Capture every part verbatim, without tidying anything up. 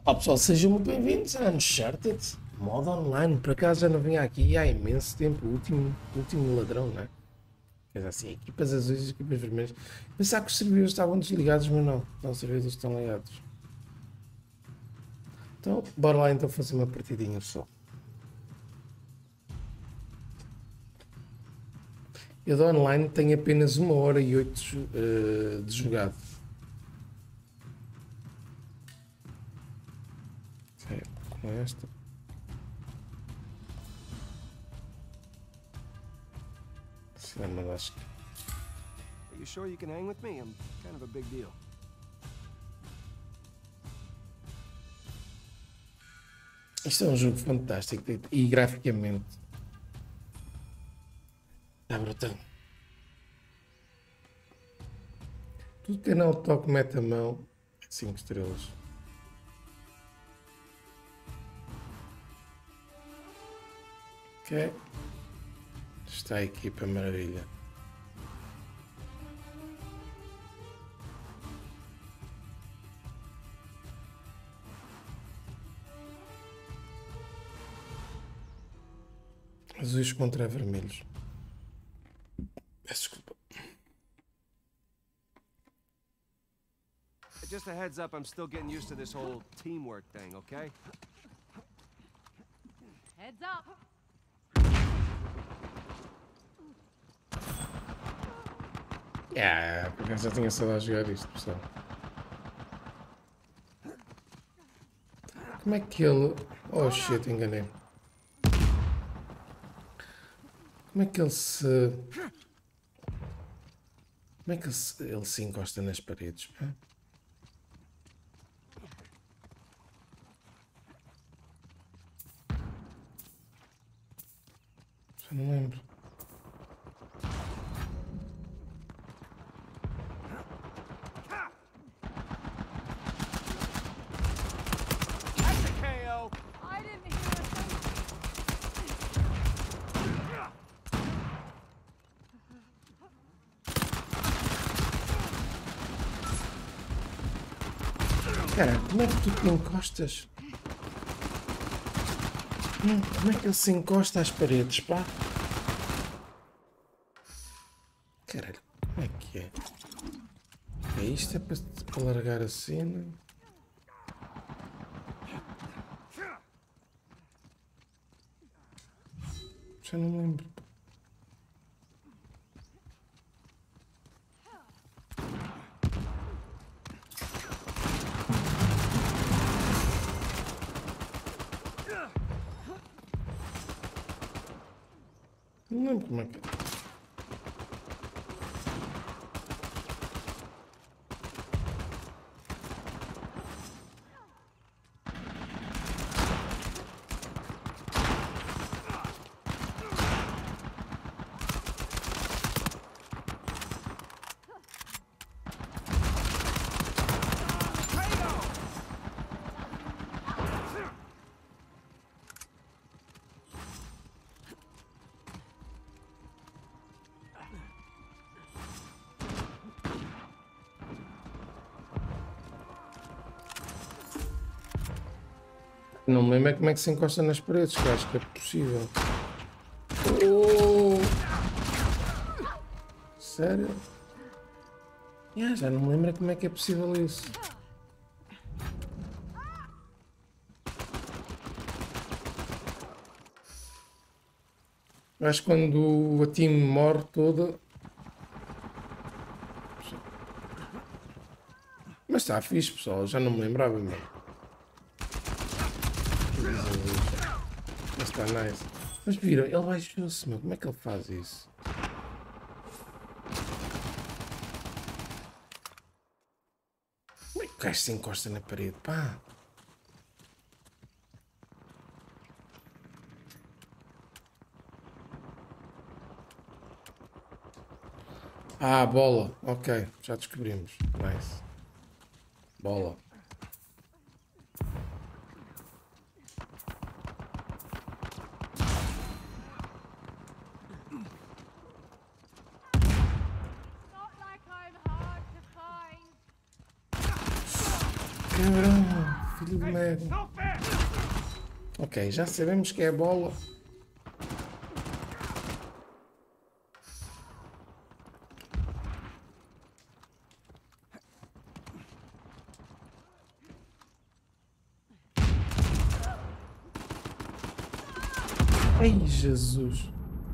Ó pessoal, sejam muito bem-vindos a Uncharted, modo online. Por acaso já não vinha aqui há imenso tempo, o último, o último ladrão, não é? Quer dizer assim, equipas azuis e equipas vermelhas. Pensava que os servidores estavam desligados, mas não, não, os servidores estão ligados. Então, bora lá então fazer uma partidinha só. Eu do online tenho apenas uma hora e oito uh, de jogado. É, com esta. Se não me acho que. Are you sure you can hang with me? I'm kind of a big deal. Isto é um jogo fantástico e graficamente está brutal. Tudo que não toque mete a mão cinco estrelas. Ok. Está a equipa maravilha. Azuis contra vermelhos. Peço desculpa. Just a heads up, I'm still getting used to this whole teamwork thing, okay? Heads up. Yeah, porque eu já tinha saudade de jogar isto, pessoal. Como é que ele... Oh shit, enganei. Como é que ele se... Como é que ele se, ele se encosta nas paredes? Pá? Já não lembro. I didn't hear a thing. Cara, como é que tu te encostas? Hum, como é que ele se encosta às paredes, pá? Caralho, como é que é? É isto? É para, para largar a cena? Já não me lembro. Não lembro como é que é. Não me lembro é como é que se encosta nas paredes, que eu acho que é possível. Oh! Sério? Yeah, já não me lembro é como é que é possível isso. Eu acho que quando a team morre toda... Mas está fixe, pessoal, já não me lembrava mesmo. Mas está nice. Mas viram, ele baixou-se, meu. Como é que ele faz isso? Como é que o gajo se encosta na parede? Pá! Ah, bola. Ok, já descobrimos. Nice. Bola. Not like I'm hard to find. Cabrão. filho de merda. No fair! Ok, já sabemos que é a bola. Ai, Jesus.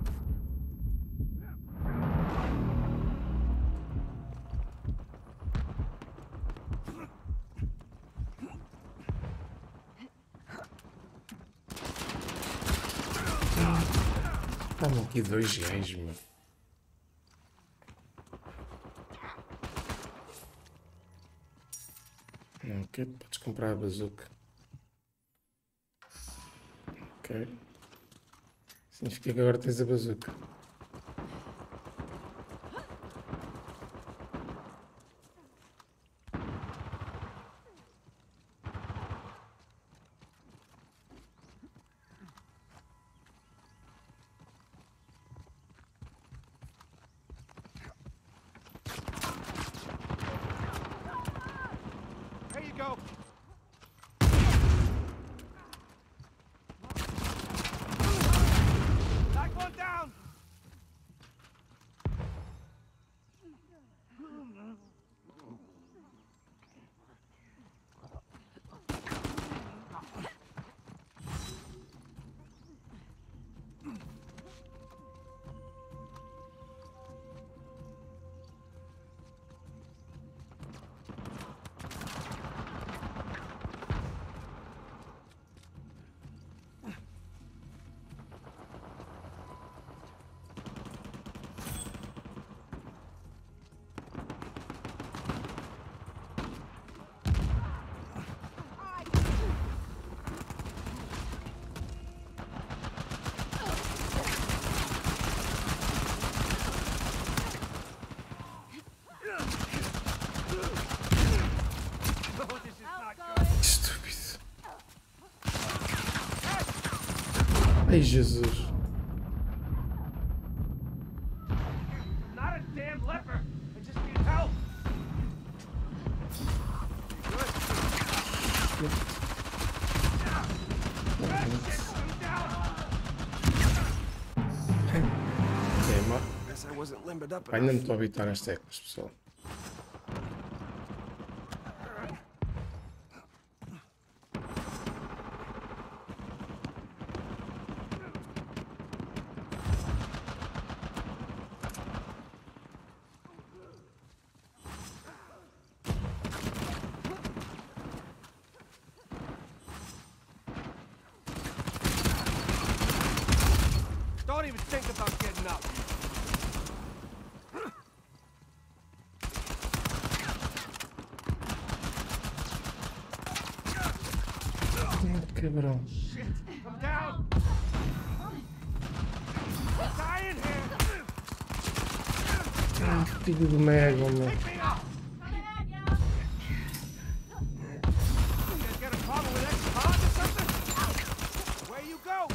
Estavam aqui dois gajos, meu. Ok, podes comprar a bazuca. Ok. Significa que agora tens a bazuca. There you go. Knock one down. Estúpido. Ai, Jesus. Not a damn leper. I just need help. Ok, ma- Guess I wasn't limbered up ainda enough. me estou a habitar nas teclas, pessoal. Don't even think about getting up. Cabrão. Come down. Die in here. Ai, filho do Mega, meu. Pick me up. Come ahead, yeah. You guys got a problem with extra hard or something? Where you go?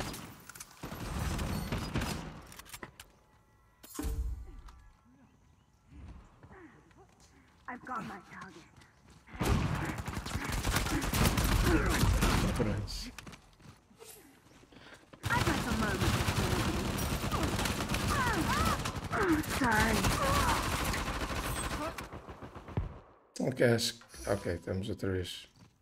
I've got my target. Cabrões. I've got some moments. Sorry. Ok, acho que... Ok, estamos outra vez.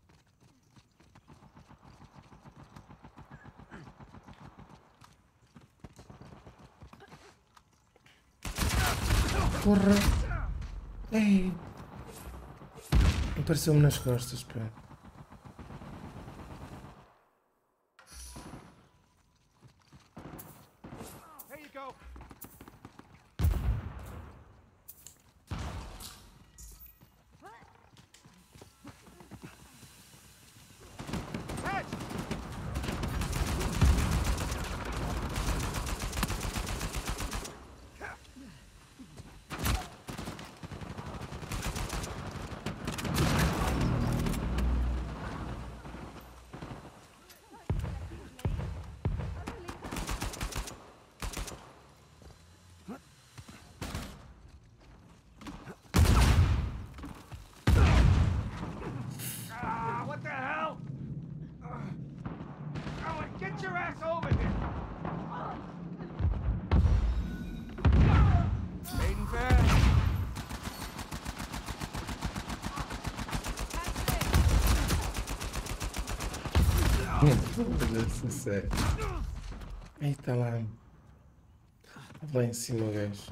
Porra! Ei! Apareceu-me nas costas, pá. There you go. Hedge! Get your ass over here! Maiden fast! Meu Deus do céu. Aí tá lá. Lá em cima o gajo.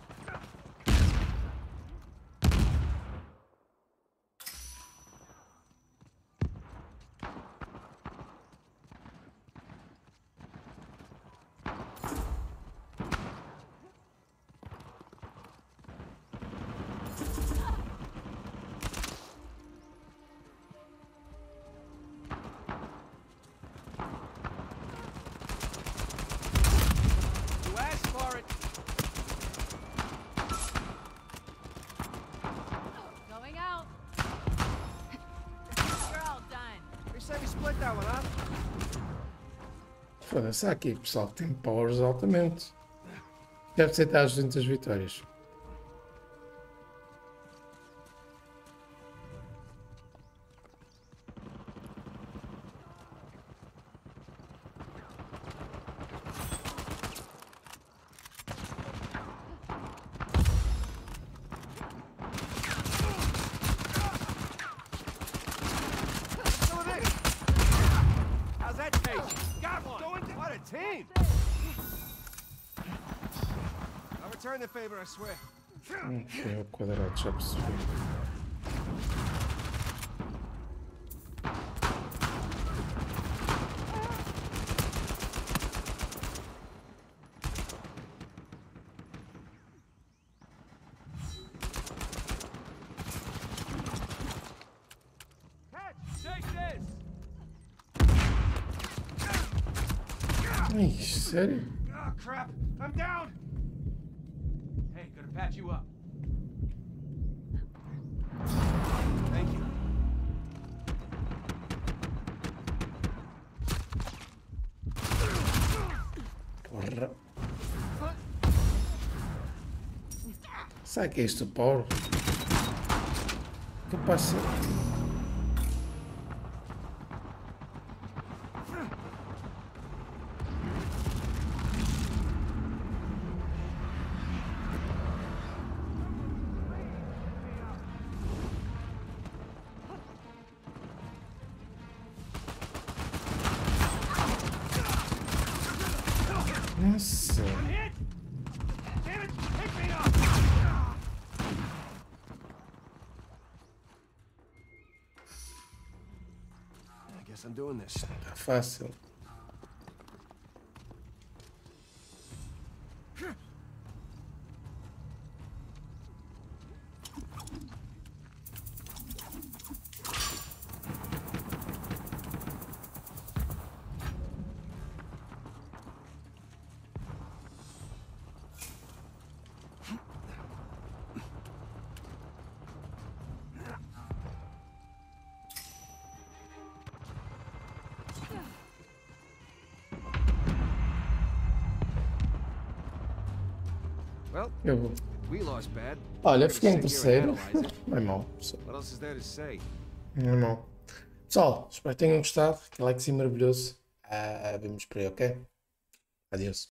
You asked for it! Going out. You're all done. They said we split that one, huh? Foda-se, há aqui pessoal que tem powers altamente. Deve ser estar junto das vitórias. Some of this! How's that taste? Got one! What a team! I'll return the favor, I swear. Ok, o quadrado já percebi. Catch! Take this! Ai, sério? Oh, crap! I'm down! Hey, gonna patch you up. Thank you. Porra. Sabe que é isto, Paulo? Que passa? Nossa. Hit! Damn it! Pick me up! I guess I'm doing this. Tá fácil. Well, Eu vou. we lost bad. Olha, Better fiquei em sit here and terceiro. analyze it. Não é mau. pessoal. What else is there to say? Não é mau. Pessoal, espero que tenham gostado. Que like sim maravilhoso. Ah, vemos por aí, ok? Adeus.